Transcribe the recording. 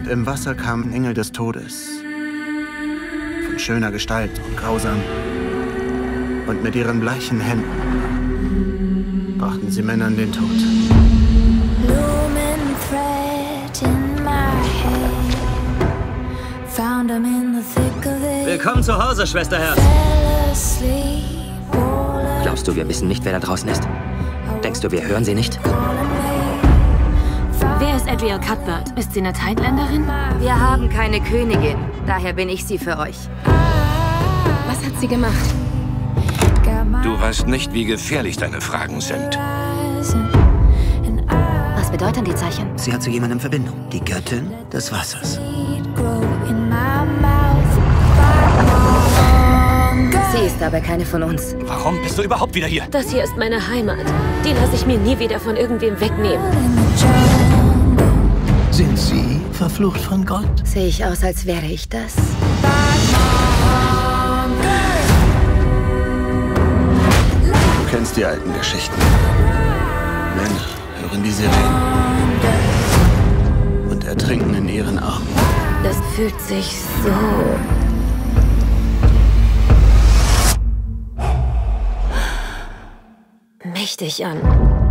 Und im Wasser kamen Engel des Todes. Von schöner Gestalt und grausam. Und mit ihren bleichen Händen brachten sie Männern den Tod. Willkommen zu Hause, Schwesterherz. Glaubst du, wir wissen nicht, wer da draußen ist? Denkst du, wir hören sie nicht? Wer ist Adriel Cuthbert? Ist sie eine Tideländerin? Wir haben keine Königin. Daher bin ich sie für euch. Was hat sie gemacht? Du weißt nicht, wie gefährlich deine Fragen sind. Was bedeuten die Zeichen? Sie hat zu jemandem Verbindung. Die Göttin des Wassers. Sie ist aber keine von uns. Warum bist du überhaupt wieder hier? Das hier ist meine Heimat. Die lasse ich mir nie wieder von irgendwem wegnehmen. Sind Sie verflucht von Gott? Sehe ich aus, als wäre ich das? Du kennst die alten Geschichten. Männer hören die Sirenen und ertrinken in ihren Armen. Das fühlt sich so mächtig an.